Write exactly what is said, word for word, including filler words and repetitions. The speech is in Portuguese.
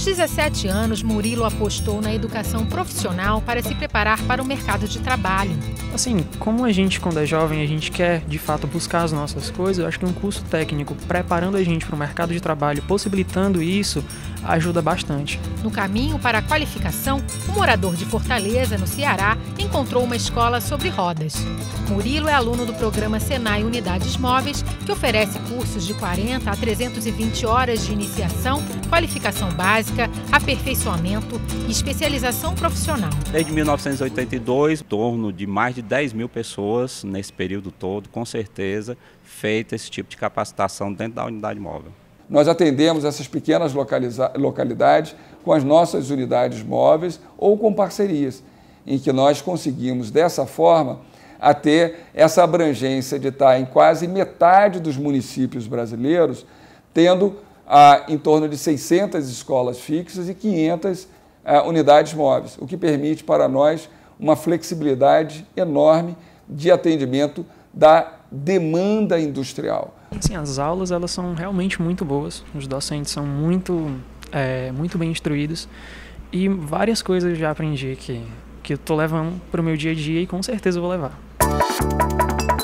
Aos dezessete anos, Murilo apostou na educação profissional para se preparar para o mercado de trabalho. Assim, como a gente, quando é jovem, a gente quer, de fato, buscar as nossas coisas, eu acho que um curso técnico preparando a gente para o mercado de trabalho, possibilitando isso, ajuda bastante. No caminho para a qualificação, um morador de Fortaleza, no Ceará, encontrou uma escola sobre rodas. Murilo é aluno do programa Senai Unidades Móveis, que oferece cursos de quarenta a trezentas e vinte horas de iniciação, qualificação básica, aperfeiçoamento e especialização profissional. Desde mil novecentos e oitenta e dois, em torno de mais de dez mil pessoas nesse período todo, com certeza, feita esse tipo de capacitação dentro da unidade móvel. Nós atendemos essas pequenas localidades com as nossas unidades móveis ou com parcerias, em que nós conseguimos, dessa forma, a ter essa abrangência de estar em quase metade dos municípios brasileiros, tendo ah, em torno de seiscentas escolas fixas e quinhentas ah, unidades móveis, o que permite para nós uma flexibilidade enorme de atendimento da demanda industrial. Sim, as aulas elas são realmente muito boas, os docentes são muito, é, muito bem instruídos e várias coisas eu já aprendi que, que eu estou levando para o meu dia a dia e com certeza eu vou levar.